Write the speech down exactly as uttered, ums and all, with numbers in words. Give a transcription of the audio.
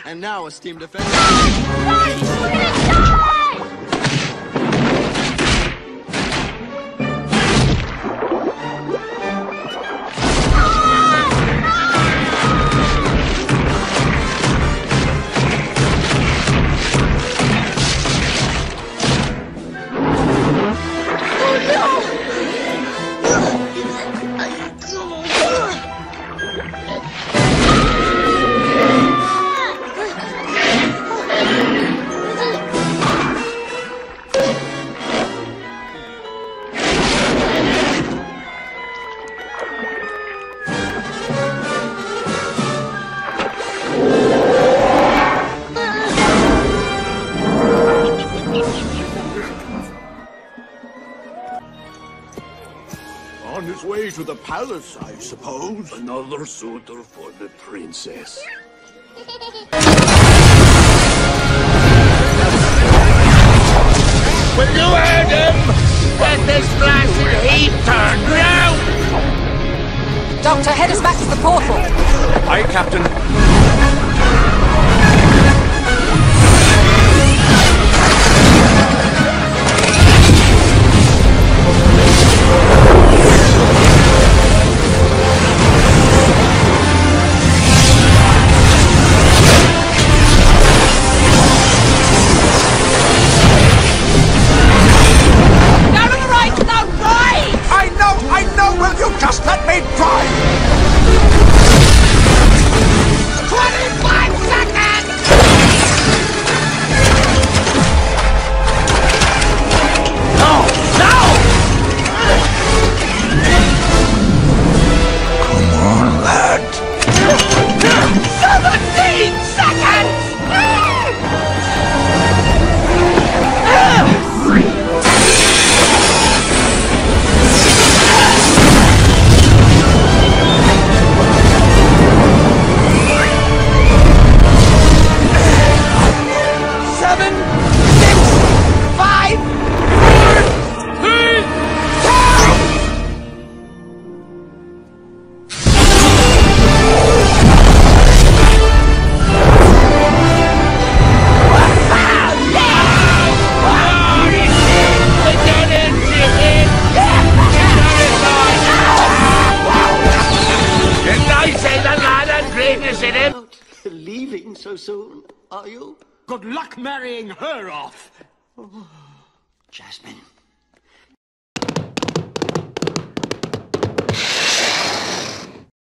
And now a steam defense. On his way to the palace, I suppose. Another suitor for the princess. Will you heard him? Get this blasted heat turned round! Doctor, head us back to the portal. Aye, Captain. Just let me drive! twenty-five seconds! No! No! Come on, lad. seventeen seconds! Leaving so soon, are you? Good luck marrying her off. Oh, Jasmine.